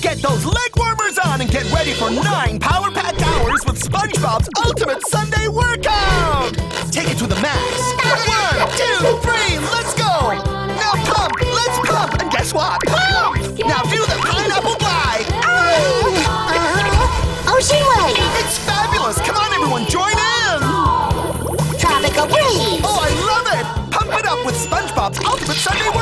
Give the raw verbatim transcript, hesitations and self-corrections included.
Get those leg warmers on and get ready for nine power-packed hours with SpongeBob's Ultimate Sunday Workout! Take it to the max. One, two, three, let's go! Now pump, let's pump, and guess what? Pump! Now do the pineapple glide! Uh, OceanWave! It's fabulous! Come on, everyone, join in! Tropical breeze! Oh, I love it! Pump it up with SpongeBob's Ultimate Sunday Workout!